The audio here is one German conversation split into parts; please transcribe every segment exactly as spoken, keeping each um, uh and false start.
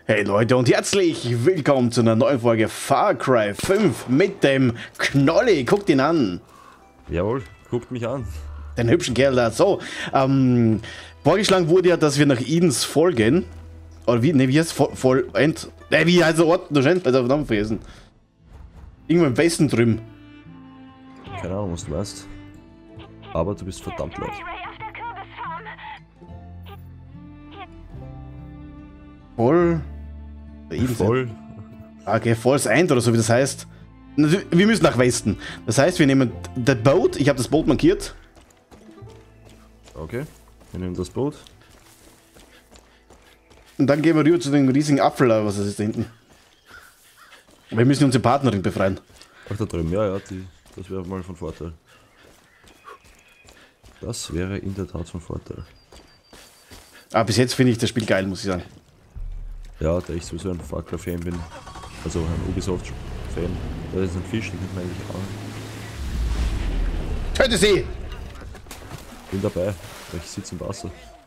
Hey Leute und herzlich willkommen zu einer neuen Folge Far Cry fünf mit dem Knolli. Guckt ihn an. Jawohl, guckt mich an. Den hübschen Kerl da. So, ähm, vorgeschlagen wurde ja, dass wir nach Edens Fall gehen. Oder wie, ne, wie heißt es? Voll, End? Ne, wie heißt der Ort? Du scheinst bei der Namen vergessen. Irgendwo im Westen drüben. Keine Ahnung, was du weißt. Aber du bist verdammt laut. Voll. Voll. Okay, Falls End oder so wie das heißt. Wir müssen nach Westen. Das heißt, wir nehmen das Boot. Ich habe das Boot markiert. Okay, wir nehmen das Boot. Und dann gehen wir rüber zu dem riesigen Apfel, was ist da hinten. Wir müssen unsere Partnerin befreien. Ach, da drüben, ja, ja, die, das wäre mal von Vorteil. Das wäre in der Tat von Vorteil. Aber bis jetzt finde ich das Spiel geil, muss ich sagen. Ja, da ich sowieso ein Far Cry Fan bin, also ein Ubisoft-Fan, da ist ein Fisch, den könnte man eigentlich auch. Töte sie! Bin dabei, weil ich sitze im Wasser.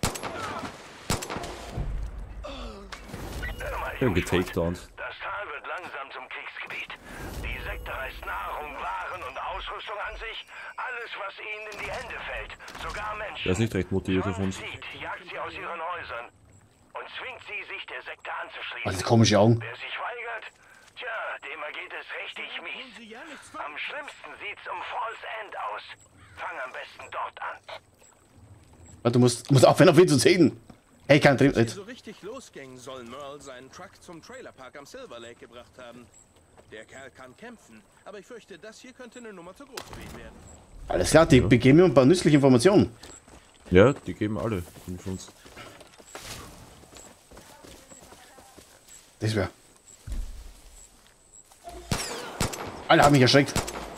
Ich bin getakedownt. Das Tal wird langsam zum Kriegsgebiet. Die Sekte reißt Nahrung, Waren und Ausrüstung an sich. Alles, was ihnen in die Hände fällt. Sogar Menschen. Der ist nicht recht motiviert auf uns. Sieht, jagt sie aus ihren Häusern und zwingt sie, sich der Sekte anzuschließen. Was ist komische Augen? Wer sich weigert, tja, dem ergeht es richtig mies. Am schlimmsten sieht's um Falls End aus. Fang am besten dort an. Du musst, musst aufhören, auf ihn zu sehen. Hey, kein Trieb. Als es so richtig losging, soll Merle seinen Truck zum Trailerpark am Silver Lake gebracht haben. Der Kerl kann kämpfen, aber ich fürchte, das hier könnte eine Nummer zu groß für ihn werden. Alles klar, die ja. begeben mir ein paar nützliche Informationen. Ja, die geben alle von uns. Das wäre. Alle haben mich erschreckt.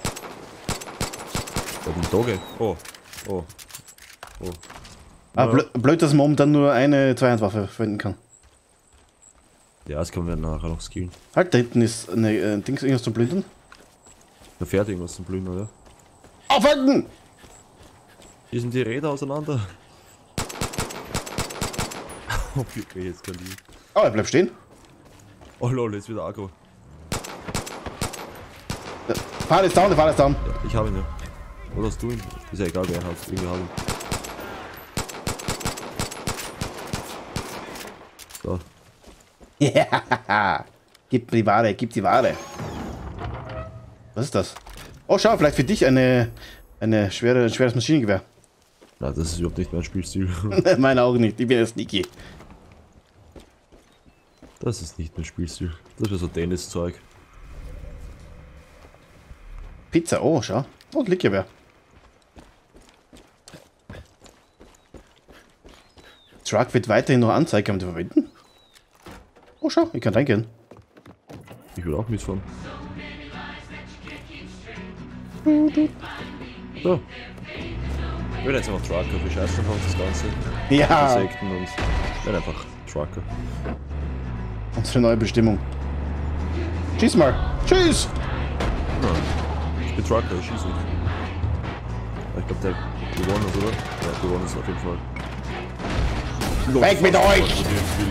Da ein Dogge. Oh, oh, oh. Ah, blöd, blöd, dass man momentan nur eine Zweihandwaffe verwenden kann. Ja, das können wir nachher noch skillen. Halt, da hinten ist eine äh, Dings, irgendwas zum Plündern. Da fährt irgendwas zum Blühen, oder? Aufhalten! Hier sind die Räder auseinander. Oh, okay, jetzt kann die. Oh, er bleibt stehen. Oh lol, jetzt wieder Agro. Der Fahrer ist down, der Fahrer ist down. Ja, ich habe ihn ja. Oder hast du ihn? Ist ja egal, wer ihn hat. Irgendwie habe ihn. So. Ja, gib die Ware, gib die Ware. Was ist das? Oh, schau, vielleicht für dich eine, eine schwere, ein schweres Maschinengewehr. Na, das ist überhaupt nicht mein Spielstil. Meine auch nicht, ich bin ja sneaky. Das ist nicht mein Spielstil. Das wäre so Tennis-Zeug. Pizza, oh, schau. Oh, Lickgewehr. Truck wird weiterhin noch anzeigen, kann man die verwenden? Oh, schau, ich kann reingehen. Ich will auch mitfahren. So. Ich will jetzt einfach Trucker, wir scheißen einfach auf das Ganze. Ja. Insekten und ich will einfach Trucker. Unsere neue Bestimmung. Schieß mal. Tschüss. Ja, ich bin Trucker, ich schieße nicht. Ich glaube, der gewonnen ist, oder? Ja, gewonnen ist auf jeden Fall. Weg mit euch!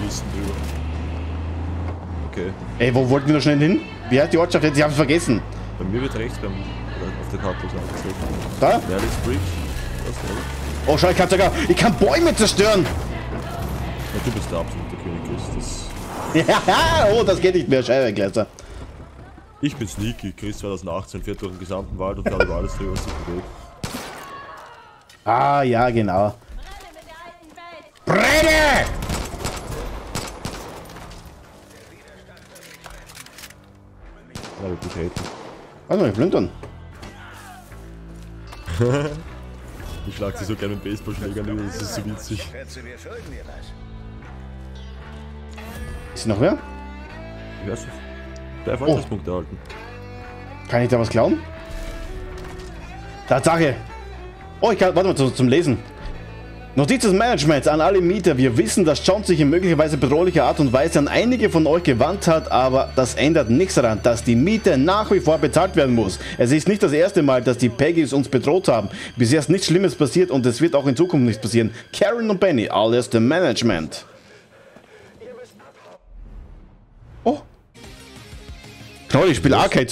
Okay. Ey, wo wollten wir noch schnell hin? Wie heißt die Ortschaft jetzt? Ich hab's vergessen. Bei mir wird rechts beim, auf der Karte so angezeigt. Da? Merlis Bridge. Das ist der. Oh, schau, ich kann sogar. Ich kann Bäume zerstören! Ja, du bist der absolute König, Chris. Das Ja, oh, das geht nicht mehr. Scheibenkleister. ich bin Sneaky, Chris zwanzig achtzehn fährt durch den gesamten Wald und kann über alles drüber, was sich bewegt. Ah, ja, genau. Brenne! Ja, wir betreten. Warte mal, ich plündern. Ich schlag sie so gerne mit Baseballschlägern über, das ist so witzig. Ist noch wer? Ich weiß nicht. Drei Erfahrungspunkte erhalten. Kann ich da was klauen? Tatsache! Oh, ich kann. Warte mal, zum, zum Lesen. Notiz des Managements an alle Mieter. Wir wissen, dass John sich in möglicherweise bedrohlicher Art und Weise an einige von euch gewandt hat, aber das ändert nichts daran, dass die Miete nach wie vor bezahlt werden muss. Es ist nicht das erste Mal, dass die Peggys uns bedroht haben. Bisher ist nichts Schlimmes passiert und es wird auch in Zukunft nichts passieren. Karen und Benny, alles dem Management. Oh. Toll, ich spiele Arcade.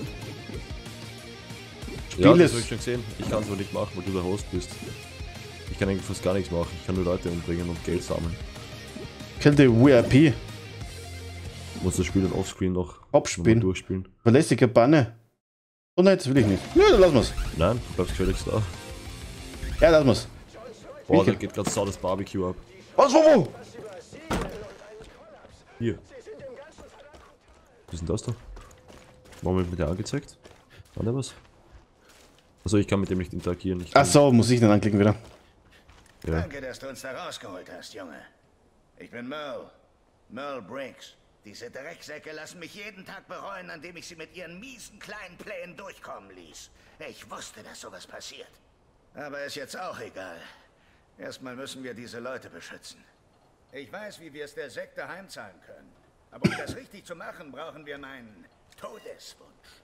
Ja, das Spiel habe ich es. schon gesehen. Ich kann es aber nicht machen, weil du der Host bist. Ich kann eigentlich fast gar nichts machen. Ich kann nur Leute umbringen und Geld sammeln. Kill the V I P. Ich muss das Spiel dann offscreen noch Abspielen. noch mal durchspielen. Verlässliche Banne. Oh nein, das will ich nicht. Nö, dann lassen wir's. Nein, du bleibst gefälligst da. Ja, lassen wir's. Boah, Wie- da geht gerade sau das Barbecue ab. Was, wo, wo? Hier. Was ist denn das da? Warum wird mit der angezeigt? War der was? Also ich kann mit dem nicht interagieren. Ich kann, Ach so, muss ich dann anklicken wieder. Ja. Danke, dass du uns da rausgeholt hast, Junge. Ich bin Merle. Merle Briggs. Diese Drecksäcke lassen mich jeden Tag bereuen, an dem ich sie mit ihren miesen kleinen Plänen durchkommen ließ. Ich wusste, dass sowas passiert. Aber ist jetzt auch egal. Erstmal müssen wir diese Leute beschützen. Ich weiß, wie wir es der Sekte heimzahlen können. Aber um das richtig zu machen, brauchen wir meinen Todeswunsch.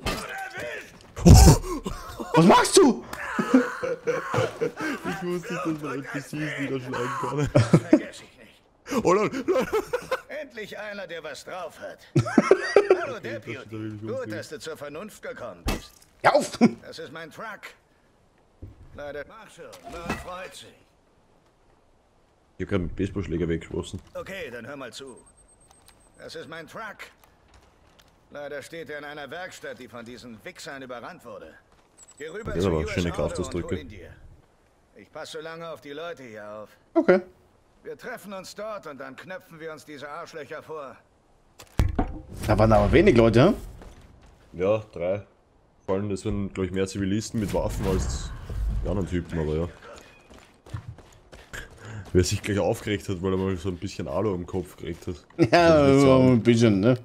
Was machst du? Ich wusste, dass man N P Cs niederschlagen kann. Vergesse ich nicht. Oh nein, nein. Endlich einer, der was drauf hat. Hallo, Deputy. Gut, dass du zur Vernunft gekommen bist. Ja, auf! Das ist mein Truck. Leider. Mach schon, Merle freut sich. Ich hab gerade mit Baseballschläger weggeschossen. Okay, dann hör mal zu. Das ist mein Truck. Leider steht er in einer Werkstatt, die von diesen Wichsern überrannt wurde. Geh rüber Ja, zu aber U S schöne Auto und Kraftausdrücke. hol ihn dir. Ich passe so lange auf die Leute hier auf. Okay. Wir treffen uns dort und dann knöpfen wir uns diese Arschlöcher vor. Da waren aber wenig Leute, ja? Ja, drei. Vor allem, das waren, glaube ich, mehr Zivilisten mit Waffen als die anderen Typen, aber ja. Wer sich gleich aufgeregt hat, weil er mal so ein bisschen Alu im Kopf gekriegt hat. Ja, Das ist nicht so sagen. ein bisschen, ne?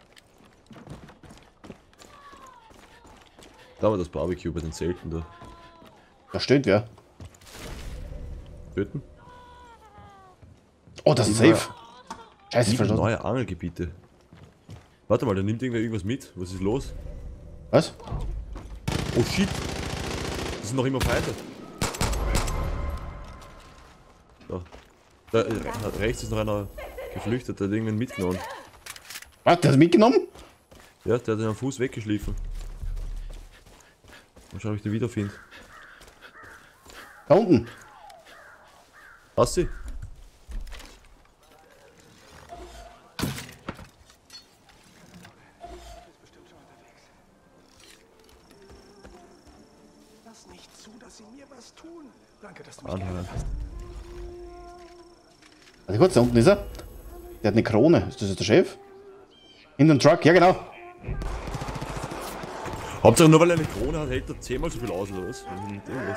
Da war das Barbecue bei den Zelten da. Da steht wer. Töten? Oh, das ist Ja. safe. Scheiße, Sieben verstanden. neue Angelgebiete. Warte mal, da nimmt irgendwer irgendwas mit. Was ist los? Was? Oh shit! Das sind noch immer Fighter. Da. Da äh, rechts ist noch einer geflüchtet, der hat irgendwen mitgenommen. Was, der hat mitgenommen? Ja, der hat den am Fuß weggeschliffen. Mal schauen, ob ich den wiederfinde. Da unten. Hast du? Lass nicht zu, dass sie mir was tun. Danke, dass du mich Anhören. gerettet hast. Warte kurz, da unten ist er. Der hat eine Krone. Ist das jetzt der Chef? In den Truck, ja genau. Hauptsache nur weil er eine Krone hat, hält er zehnmal so viel aus oder was? Mit irgendwas.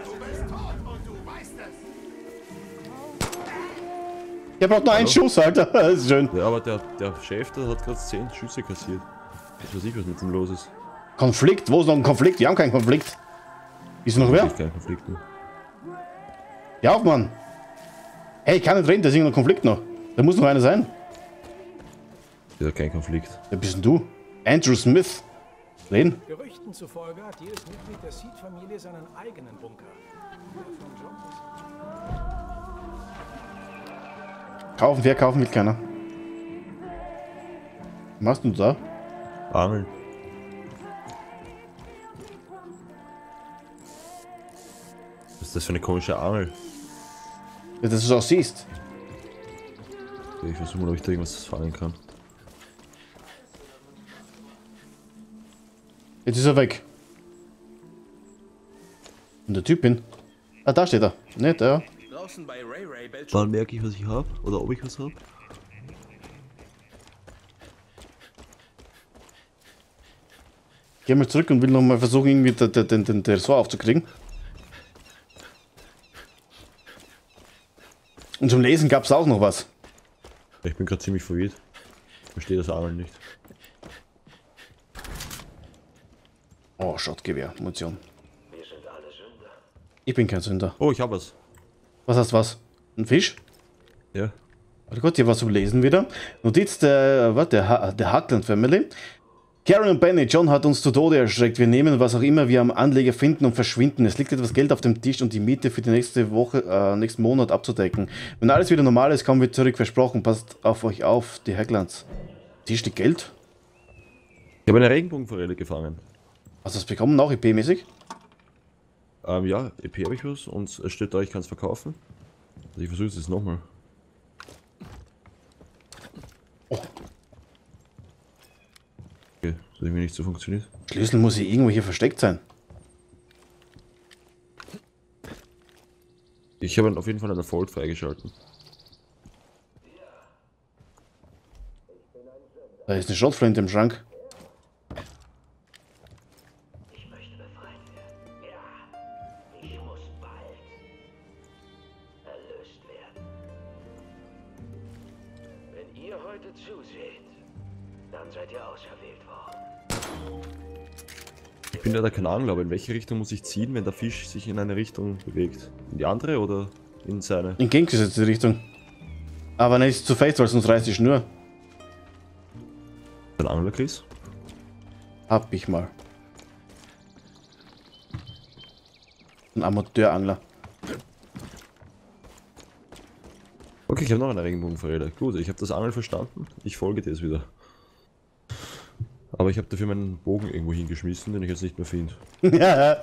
Der braucht nur einen Schuss, Alter. Das ist schön. Ja, aber der, der Chef, der hat gerade zehn Schüsse kassiert. Ich weiß nicht, was mit dem los ist. Konflikt? Wo ist noch ein Konflikt? Wir haben keinen Konflikt. Ist noch wer? Ich keinen Konflikt mehr. Ja, auf, Mann. Hey, ich kann nicht reden, da ist irgendein Konflikt noch. Da muss noch einer sein. Ja, kein Konflikt. Wer bist denn du? Andrew Smith. Reden? Gerüchten zufolge hat jedes Mitglied der Seed-Familie seinen eigenen Bunker. Der von John ist- Kaufen, verkaufen will keiner. Was machst du da? Angeln. Was ist das für eine komische Angel? Ja, dass du es auch siehst. Ich versuche mal, ob ich da irgendwas fangen kann. Jetzt ist er weg. Und der Typ hin. Ah, da steht er. Ne, der. Draußen bei Ray Ray bellt Wann merke ich, was ich habe? Oder ob ich was habe? Geh mal zurück und will noch mal versuchen, irgendwie den, den, den, den Tresor aufzukriegen. Und zum Lesen gab es auch noch was. Ich bin gerade ziemlich verwirrt. Ich verstehe das Angeln nicht. Oh, Schottgewehr, Munition. Ich bin kein Sünder. Oh, ich habe was. Was heißt was? Ein Fisch? Ja. Warte kurz, hier was zum Lesen wieder. Notiz der, was, der, ha der Hackland Family. Karen und Benny, John hat uns zu Tode erschreckt. Wir nehmen, was auch immer wir am Anleger finden und verschwinden. Es liegt etwas Geld auf dem Tisch und die Miete für die nächste Woche, äh, nächsten Monat abzudecken. Wenn alles wieder normal ist, kommen wir zurück. Versprochen, passt auf euch auf, die Hacklands. Tisch die Geld? Ich habe eine Regenbogenforelle gefangen. Hast du das bekommen, auch E P-mäßig? Ähm, ja, E P habe ich was und es steht da, ich kann es verkaufen. Also ich versuche es jetzt nochmal. Oh. Okay, das irgendwie nicht so funktioniert. Schlüssel muss hier irgendwo hier versteckt sein. Ich habe auf jeden Fall einen Erfolg freigeschalten. Da ist eine Schrotflinte im Schrank. Ich möchte befreit werden. Ja, ich muss bald erlöst werden. Wenn ihr heute zuseht, dann seid ihr auserwählt worden. Ich bin leider kein Angler, aber in welche Richtung muss ich ziehen, wenn der Fisch sich in eine Richtung bewegt? In die andere oder in seine? In gegengesetzte Richtung. Aber nicht zu fest, weil sonst reißt die Schnur. Ein Angler, Chris? Hab ich mal. Ein Amateurangler. Okay, ich habe noch eine Regenbogenforelle. Gut, ich habe das Angeln verstanden. Ich folge dir jetzt wieder. Aber ich habe dafür meinen Bogen irgendwo hingeschmissen, den ich jetzt nicht mehr finde. Ja.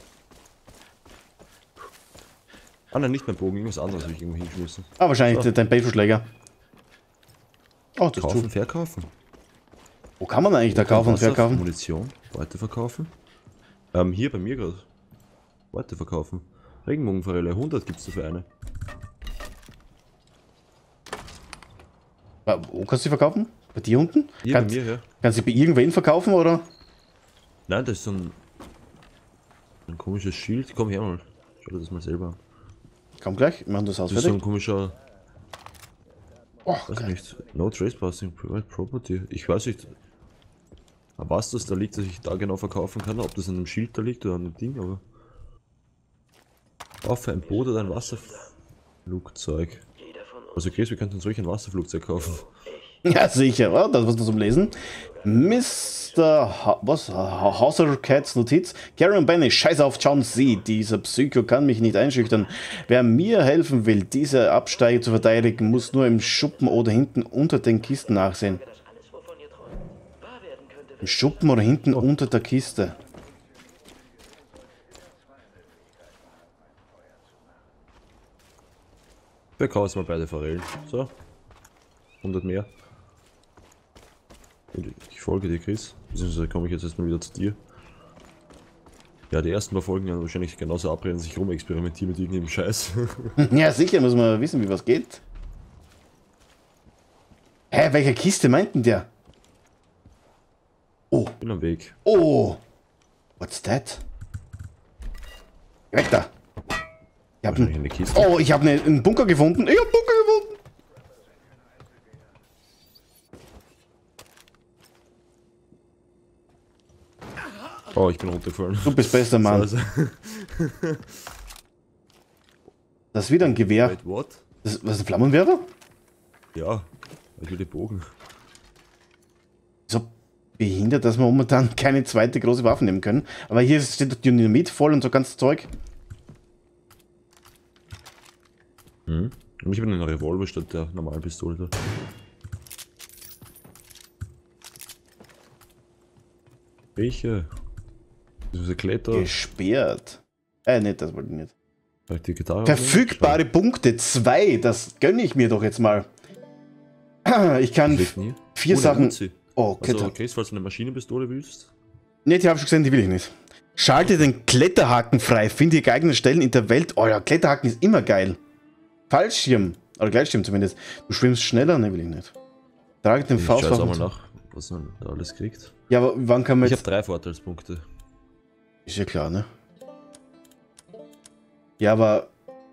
Ah nein, nicht mein Bogen, irgendwas anderes habe ich irgendwo hingeschmissen. Ah, wahrscheinlich So. dein Beifußschläger. Oh, das Kaufen, tut. verkaufen. Wo kann man eigentlich da kaufen und Wasser, verkaufen? Munition, weiterverkaufen. Ähm, hier bei mir gerade. Weiterverkaufen. Regenbogenforelle, hundert gibt's dafür eine. Ah, Wo kannst du die verkaufen? Bei dir unten? Hier Kannst, bei mir, ja. kannst du die bei irgendwen verkaufen, oder? Nein, das ist so ein, ein komisches Schild. Komm her mal. Schau dir das mal selber an. Komm gleich, wir machen das Haus Das ist so ein fertig. komischer, Oh, weiß ich geil. nicht, no trespassing, private property. Ich weiß nicht, was das da liegt, dass ich da genau verkaufen kann, ob das an einem Schild da liegt oder an einem Ding, aber... Auf ein Boot oder ein Wasserflugzeug. Also Chris, wir könnten solch ein Wasserflugzeug kaufen. Ja, sicher. Oh, das was wir zum Lesen. Mister Ha was? Ha Hauser Cats Notiz. Karen Benny, scheiß auf John C. Dieser Psycho kann mich nicht einschüchtern. Wer mir helfen will, diese Absteige zu verteidigen, muss nur im Schuppen oder hinten unter den Kisten nachsehen. Das alles, wovon ihr träumt, wahr werden könnte, Im Schuppen oder hinten unter der Kiste. Wir kaufen mal beide Forellen. So. hundert mehr. Und ich folge dir, Chris. Beziehungsweise komme ich jetzt erstmal wieder zu dir. Ja, die ersten paar Folgen werden wahrscheinlich genauso abreden, dass ich rumexperimentiere mit irgendeinem Scheiß. Ja, sicher, muss man wissen, wie was geht. Hä, welche Kiste meinten der? Oh, Bin am Weg. oh. What's that? Geh weg da. Ich hab Wahrscheinlich einen, eine Kiste. oh, ich habe einen Bunker gefunden. Ich hab einen Bunker gefunden. Oh, ich bin runtergefallen. Du bist bester Mann. Also, Das ist wieder ein Gewehr. wait, what? Das, was ist ein Flammenwerfer? Ja, ich will die Bogen. So behindert, dass wir momentan keine zweite große Waffe nehmen können. Aber hier steht doch Dynamit voll und so ganzes Zeug. Hm? Und ich habe einen Revolver statt der normalen Pistole da. Welche? Das ist ein Kletter. Gesperrt. Äh, nicht, das wollte ich nicht. Vielleicht die Gitarre. Verfügbare Punkte, zwei. Das gönne ich mir doch jetzt mal. Ich kann Kriegt nie. vier Oh, eine Sachen... Uzi. Oh, Also, Kletter. Chris, falls du eine Maschinenpistole willst. Ne, die habe ich schon gesehen, die will ich nicht. Schalte den Kletterhaken frei. Finde geeignete Stellen in der Welt. Oh ja, Kletterhaken ist immer geil. Fallschirm. Oder Gleitschirm zumindest. Du schwimmst schneller? Ne, will ich nicht. Trage den Ich schau jetzt auch mal Faustwaffen. nach, was man da alles kriegt. Ja, aber wann kann man Ich habe jetzt... drei Vorteilspunkte. Ist ja klar, ne? Ja, aber...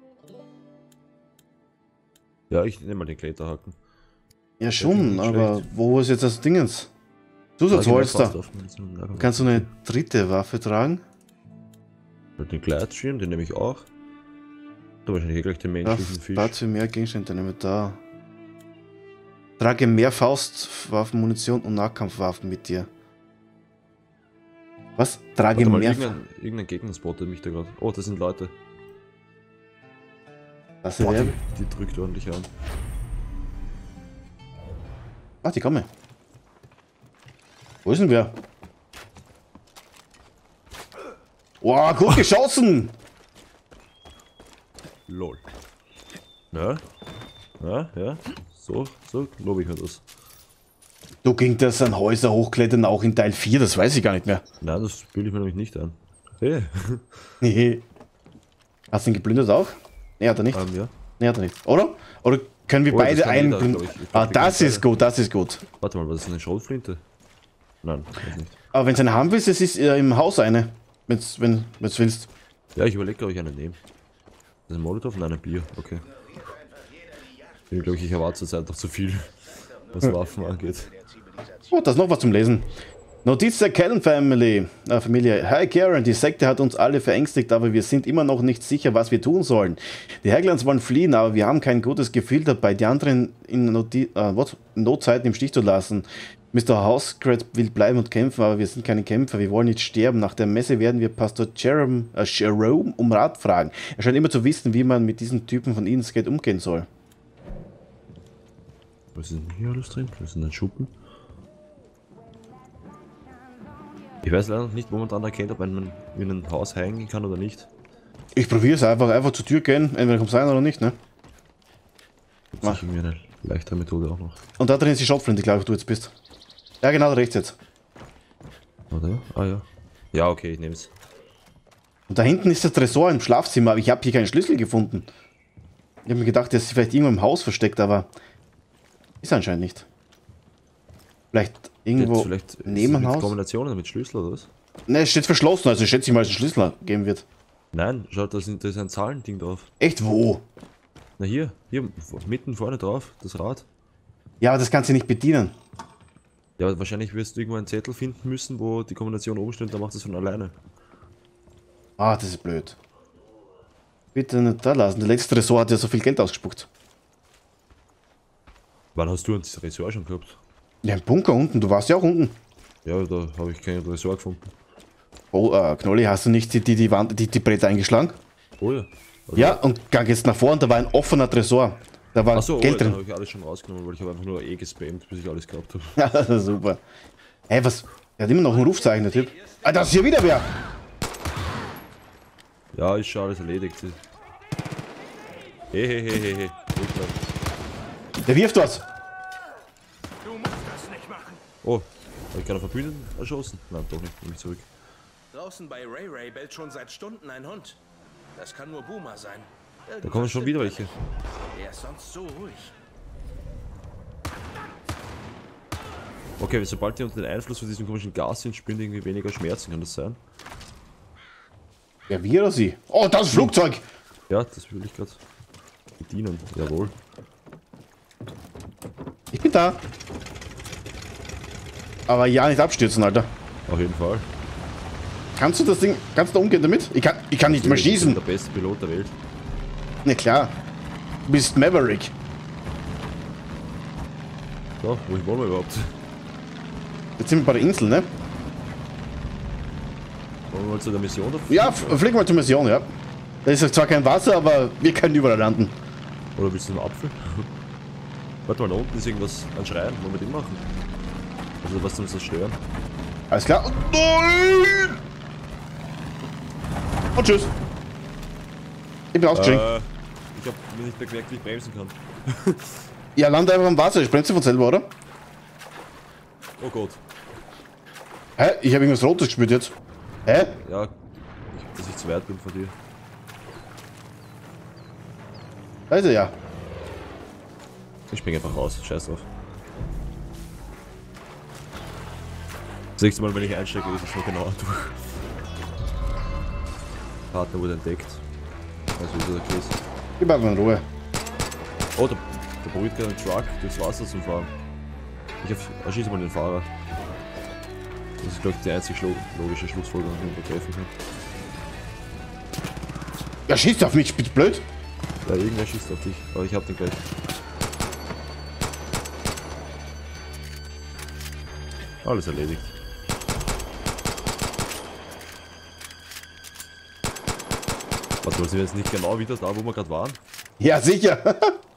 Ja, ich nehme mal den Kletterhaken. Ja schon, nicht aber schlecht. wo ist jetzt das Dingens? Zusatzholster. Kannst Kannst du eine dritte Waffe tragen? Den Gleitschirm, den nehme ich auch. Da wahrscheinlich eh gleich den Ja, menschlichen Fisch. dazu mehr Gegenstände, nehmen wir da. Trage mehr Faustwaffen, Munition und Nahkampfwaffen mit dir. Was? Trage Warte mal, mehr... irgendein, irgendein Gegner spottet mich da gerade. Oh, das sind Leute. Was Boah, der? die, die drückt ordentlich an. Ah, die kommen. Wo ist denn wer? Wow, gut geschossen! Lol. Ja? Ja, ja. So, so lobe ich mir das. Du, ging das an Häuser hochklettern auch in Teil vier? Das weiß ich gar nicht mehr. Nein, das spiele ich mir nämlich nicht an. Hey. Nee. Hast du ihn geplündert auch? Nee, hat er nicht. Ähm, ja. Nee, hat er nicht. Oder? Oder können wir Oh, das beide kann einen jeder, plündern? glaub ich. Ich glaub, Ah, wir das können ist gut, das ist gut. Warte mal, was ist denn eine Schrotflinte? Nein, weiß nicht. Aber wenn du eine haben willst, es ist äh, im Haus eine. Wenn's, wenn du willst. Ja, ich überlege, ob ich eine nehme. Das ist ein Molotov? Nein, ein Bier. Okay. Ich glaube, ich erwarte zurzeit noch zu viel, was Waffen angeht. Oh, da ist noch was zum Lesen. Notiz der Callan Family. Äh, Familie. Hi Karen, die Sekte hat uns alle verängstigt, aber wir sind immer noch nicht sicher, was wir tun sollen. Die Haglands wollen fliehen, aber wir haben kein gutes Gefühl dabei, die anderen in Noti äh, what? Notzeiten im Stich zu lassen. Mister Housecrat will bleiben und kämpfen, aber wir sind keine Kämpfer, wir wollen nicht sterben. Nach der Messe werden wir Pastor Jerome, äh, Jerome um Rat fragen. Er scheint immer zu wissen, wie man mit diesen Typen von Innsgate umgehen soll. Was ist denn hier alles drin? Was ist denn ein Schuppen? Ich weiß leider noch nicht momentan erkennt, ob man in ein Haus reingehen kann oder nicht. Ich probiere es einfach, einfach zur Tür gehen, entweder kommt es rein oder nicht, ne? Das ist irgendwie eine leichtere Methode auch noch. Und da drin ist die Schrotflinte, glaube ich, wo du jetzt bist. Ja, genau, da rechts jetzt. Oder? Ah ja. Ja, okay, ich nehme es. Und da hinten ist der Tresor im Schlafzimmer, aber ich habe hier keinen Schlüssel gefunden. Ich habe mir gedacht, der ist vielleicht irgendwo im Haus versteckt, aber ist anscheinend nicht. Vielleicht irgendwo vielleicht neben dem mit Haus? Kombinationen mit Schlüssel oder was? Ne, es steht verschlossen, also schätze ich mal, dass es einen Schlüssel geben wird. Nein, schaut, da ist da ist ein Zahlending drauf. Echt, wo? Na hier, hier, mitten vorne drauf, das Rad. Ja, aber das kannst du nicht bedienen. Ja, aber wahrscheinlich wirst du irgendwo einen Zettel finden müssen, wo die Kombination oben steht, dann macht das von alleine. Ah, das ist blöd. Bitte nicht da lassen, der letzte Tresor hat ja so viel Geld ausgespuckt. Wann hast du ein Tresor schon gehabt? Ja, im Bunker unten, du warst ja auch unten. Ja, da habe ich keinen Tresor gefunden. Oh, äh, Knolli, hast du nicht die, die, die Wand, die, die Bretter eingeschlagen? Oh ja. Also, Ja, und gang jetzt nach vorne, da war ein offener Tresor. Da war achso, Geld oh, dann drin. habe ich alles schon rausgenommen, weil ich habe einfach nur eh gespammt, bis ich alles gehabt habe. Ja, das ist super. Hey, was? Er hat immer noch ein Rufzeichen, der Typ. Ah, das ist hier wieder wer! Ja, ist schon alles erledigt. Hey, hey, hey, hey, hey. Der wirft was. Du musst das nicht machen. Oh, habe ich gerade Verbündeten erschossen? Nein, doch nicht, nehme ich zurück. Draußen bei Ray Ray bellt schon seit Stunden ein Hund. Das kann nur Boomer sein. Da kommen schon wieder welche. Er ist sonst so ruhig. Okay, sobald die unter den Einfluss von diesem komischen Gas sind, spüren die irgendwie weniger Schmerzen, kann das sein? Ja, wir oder sie? Oh, das ist Flugzeug! Ja, das will ich gerade bedienen, jawohl. Ich bin da. Aber ja, nicht abstürzen, Alter. Auf jeden Fall. Kannst du das Ding, kannst du da umgehen damit? Ich kann, ich kann nicht mehr Ich bin schießen. der beste Pilot der Welt. Na klar. Du bist Maverick. So, wo wollen wir überhaupt? Jetzt sind wir bei der Insel, ne? Wollen wir mal zu der Mission? Oder? Ja, fliegen wir zur Mission, ja. Da ist zwar kein Wasser, aber wir können überall landen. Oder willst du einen Apfel? Warte mal, da unten ist irgendwas an Schreien. Wollen wir den machen? Also was uns das stören? Alles klar. Und nein! Und tschüss. Ich bin ausgestiegen. Äh, ich hab mir nicht mehr gemerkt, wie ich bremsen kann. Ja, lande einfach am Wasser. Ich bremse von selber, oder? Oh Gott. Hä? Ich habe irgendwas Rotes gespürt jetzt. Hä? Ja, ich, dass ich zu weit bin von dir. Da ist er ja. Ich spring einfach raus, scheiß drauf. Das nächste Mal, wenn ich einsteige, ist es noch genauer durch. Partner wurde entdeckt. Also ist der Chris. Gib mal in Ruhe. Oh, da, da probiert gerade ein Truck durchs Wasser zu fahren. Ich erschieße mal den Fahrer. Das ist, glaube ich, die einzig logische Schlussfolgerung, die man treffen kann. Ja, schießt auf mich, bitte blöd. Ja, irgendwer schießt auf dich, aber ich hab den gleich. Alles erledigt. Warte mal, sind wir jetzt nicht genau wieder da, wo wir gerade waren? Ja, sicher.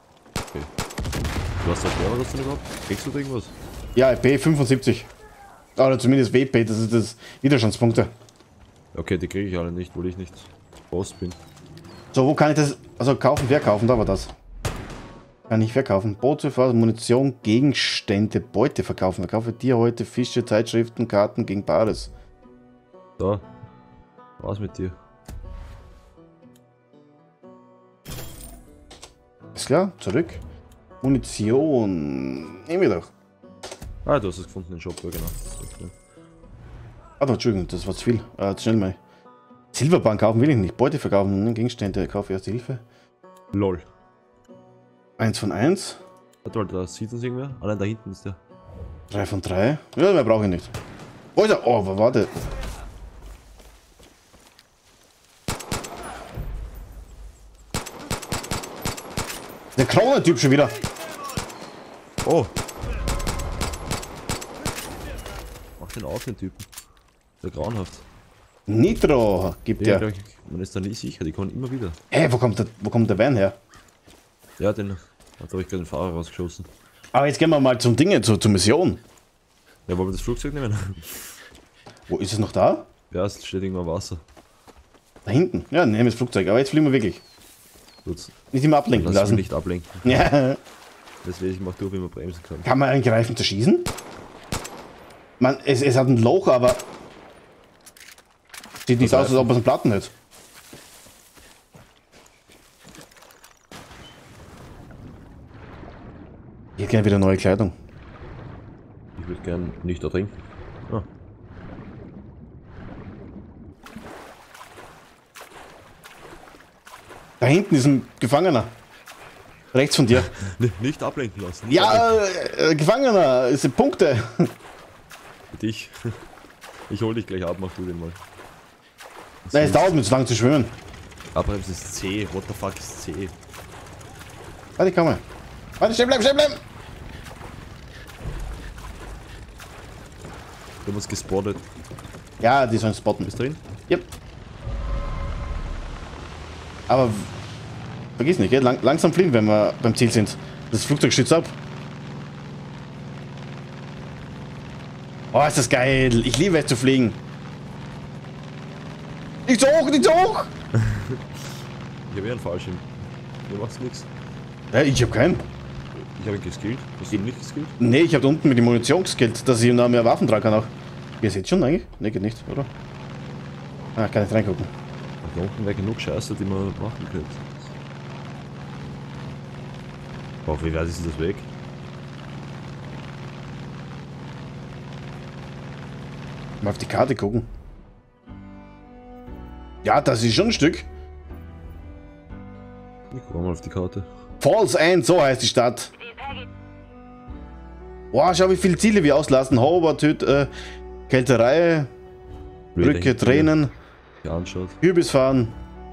Okay. Du hast was schwerer, was du denn überhaupt? Kriegst du da irgendwas? Ja, B fünfundsiebzig. Oder zumindest W P, das ist das Widerstandspunkte. Okay, die kriege ich alle nicht, weil ich nicht Boss bin. So, wo kann ich das? Also kaufen, verkaufen, da war das. Kann ich verkaufen. Boote, Munition, Gegenstände, Beute verkaufen. Verkaufe Tierhäute, Fische, Zeitschriften, Karten gegen Bares. Da. Was mit dir? Ist klar, zurück. Munition. Nehmen wir doch. Ah, du hast es gefunden, den Shop, ja genau. Ah, Entschuldigung, das war zu viel. Äh, schnell mal. Silberbank kaufen will ich nicht. Beute verkaufen, Gegenstände, kaufe erste Hilfe. Lol. Eins von eins. Warte mal, da sieht uns irgendwer. Allein da hinten ist der. Drei von drei. Ja, mehr brauche ich nicht. Wo ist er? Oh, warte. Der Krone-Typ schon wieder. Oh! Mach den auf, den Typen. Der grauenhaft. Nitro gibt Ja, der. glaub ich, man ist da nie sicher, die kommen immer wieder. Hä, hey, wo kommt der, wo kommt der Van her? Ja, den hat habe ich gerade den Fahrer rausgeschossen. Aber jetzt gehen wir mal zum Dinge, zur, zur Mission. Ja, wollen wir das Flugzeug nehmen? Wo ist es noch da? Ja, es steht irgendwo im Wasser. Da hinten. Ja, nehmen wir das Flugzeug. Aber jetzt fliegen wir wirklich. Gut. Nicht immer ablenken Lass lassen. mich nicht ablenken. Ja. Deswegen mach du, wie man bremsen kann. Kann man angreifen zu schießen? Man, es, es hat ein Loch, aber sieht nicht aus, als ob es einen Platten hat. Ich hätte gerne wieder neue Kleidung. Ich würde gern nicht ertrinken. Ah. Da hinten ist ein Gefangener. Rechts von dir. Nicht ablenken lassen. Nicht Ja, ablenken. äh, Gefangener, es sind Punkte. Für dich. Ich hol dich gleich ab, mach du den mal. Nein, es dauert mir zu lange zu schwimmen. Abbremsen ist C. What the fuck ist C? Warte, komm mal. Warte, stehen bleiben, stehen bleiben. Du hast uns gespottet. Ja, die sollen spotten. Bist du drin? Yep. Aber vergiss nicht, gell? Lang langsam fliegen, wenn wir beim Ziel sind. Das Flugzeug stützt ab. Oh, ist das geil. Ich liebe es zu fliegen. Nicht so hoch, nicht so hoch. Ich habe eh einen Fallschirm. Du machst nichts. Ja, ich habe keinen. Ich habe ihn geskillt. Hast du ihn nicht geskillt? Nee, ich habe da unten mit der Munition geskillt, dass ich noch mehr Waffen tragen kann auch. Ihr seht schon eigentlich? Ne, geht nicht, oder? Ah, kann nicht reingucken. Da unten wäre genug Scheiße, die man machen könnte. Boah, wie weit ist das weg? Mal auf die Karte gucken. Ja, das ist schon ein Stück. Ich guck mal auf die Karte. Falls End, so heißt die Stadt. Boah, schau, wie viele Ziele wir auslassen. Hobart, Hüt, äh, Kälterei, Brücke, Tränen, anschaut. Kürbis fahren.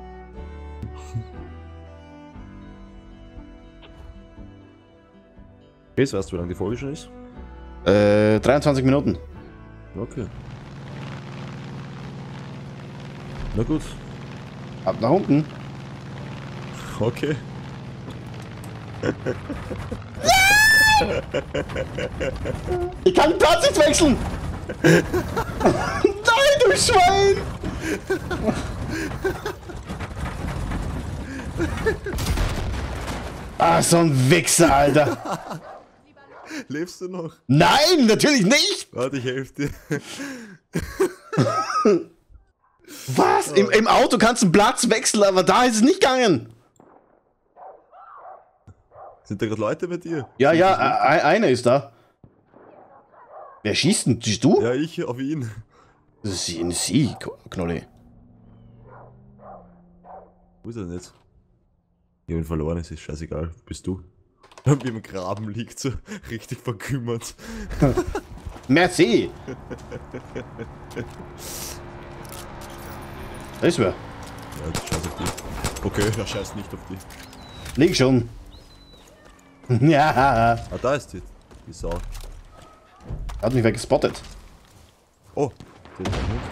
Jetzt weißt du, wie lange die Folge schon ist? Äh, dreiundzwanzig Minuten. Okay. Na gut. Ab nach unten. Okay. Ich kann den Platz nicht wechseln! Nein, du Schwein! Ah, so ein Wichser, Alter! Lebst du noch? Nein, natürlich nicht! Warte, ich helfe dir. Was? Im, Im Auto kannst du einen Platz wechseln, aber da ist es nicht gegangen! Sind da gerade Leute bei dir? Ja, Sind ja, das e- einer ist da. Wer schießt denn? Siehst du? Ja, ich auf ihn. Das ist sie, sie, Knolli. Wo ist er denn jetzt? Ich hab ihn verloren, es ist scheißegal. Bist du? Wie im Graben liegt, so richtig verkümmert. Merci! Da ist wer. Ja, jetzt scheiß auf dich. Okay, er scheißt nicht auf dich. Lieg schon. Ja, Ah, da ist die, die Sau. hat mich weggespottet. Oh, der ist ein Hund.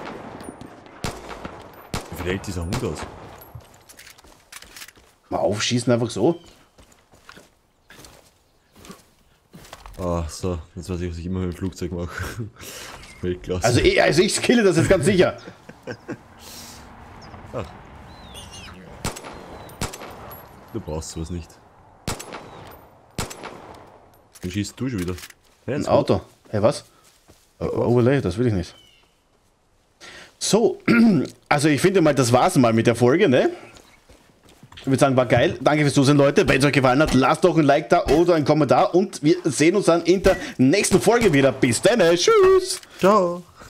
Wie viel hält dieser Hund aus? Mal aufschießen einfach so. Äh, Ah, so, jetzt weiß ich, was ich immer mit dem Flugzeug mache. Weltklasse. Also ich, also ich skille das jetzt ganz sicher. Ach. Du brauchst sowas nicht. Dann schießt du schon wieder. Hey, Ein Auto. Hey, was? Uh, Overlay, das will ich nicht. So, also ich finde mal, das war's mal mit der Folge, ne? Ich würde sagen, war geil. Danke fürs Zusehen, Leute. Wenn es euch gefallen hat, lasst doch ein Like da oder einen Kommentar und wir sehen uns dann in der nächsten Folge wieder. Bis dann, tschüss! Ciao!